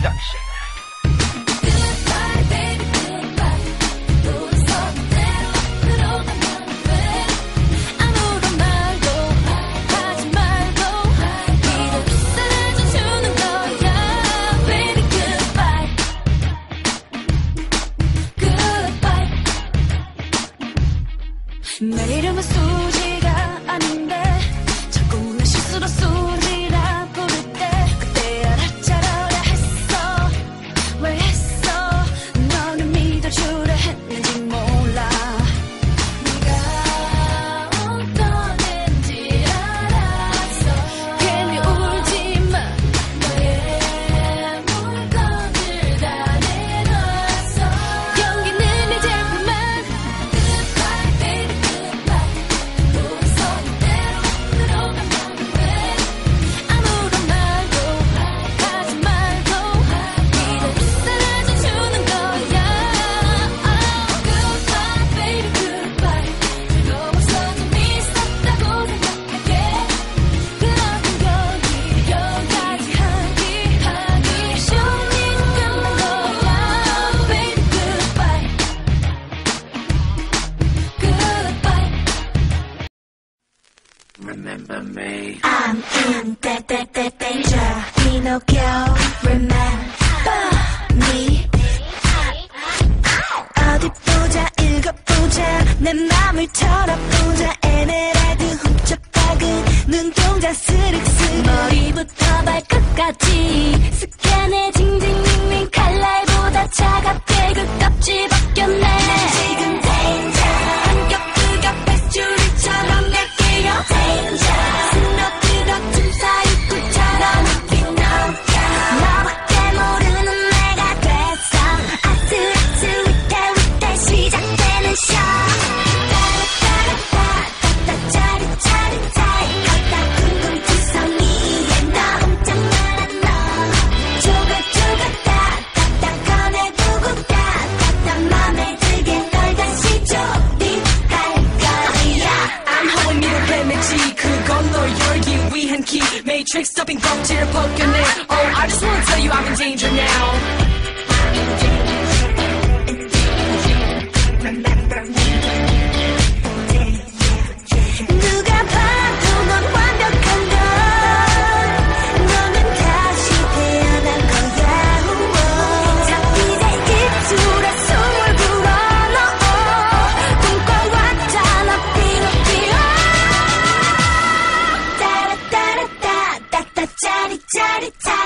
Production. Goodbye baby goodbye. 우리 서로대로 들어가면 돼. 아무런 말도 하지 말고 이대로 사라져주는 거야. Baby goodbye. Goodbye. 내 이름은 수지가 아닌데 자꾸 내 실수로 소리라 부를 때 그때 알아차려야 했어. 왜 했어? 너를 믿어주려 했는지 몰라. 네가 어떤 애인지 알았어. 괜히 울지마. 너의 물건들 다 내놨어. 여기는 내 제품만. Goodbye baby goodbye. 우리 서로대로 들어가면 돼. 아무런 말도 하지 말고 이대로 사라져주는 거야. Goodbye baby goodbye. 즐거워서 좀 있었다고 생각할게. 그렇단 거기 여기까지 하기 쉬우니까 끝난 거야. Baby goodbye. Goodbye. Remember me. I'm in danger. Pinocchio, remember me. 어디 보자, 읽어보자. 내 맘을 털어보자. 에메랄드 훔쳐박은 눈동자 스륵스륵. 머리부터 발끝까지 스캔해 징징밍밍. 칼날보다 차갑게 그 껍질 벗겼네. 지금 danger. 한겹 두겹 뱃줄이처럼 낼게요. danger. 스며들어 틈 사이 꿀처럼 Pinocchio. 너밖에 모르는 내가 됐어. 아슬아슬 위태 시작되는 쇼. 따라따라따 짜릿짜릿짜릿. 걷다 궁금투성이에 너 깜짝 놀란 너. 조각조각 따따따 꺼내두고 따따따 맘에 들게 널 다시 조립할 거야. I'm home 이를 빼매지 그건 널 열기 위한 키 Matrix stopping 껍질을 벗겨내 Oh I just wanna tell you I'm in danger now 누가 봐도 넌 완벽한 걸. 너는 다시 태어난 거야. 잡히자 입술에 숨을 불어넣어. 꿈꿔왔잖아 피노키오. 따라따라따 따따 짜릿짜릿짜.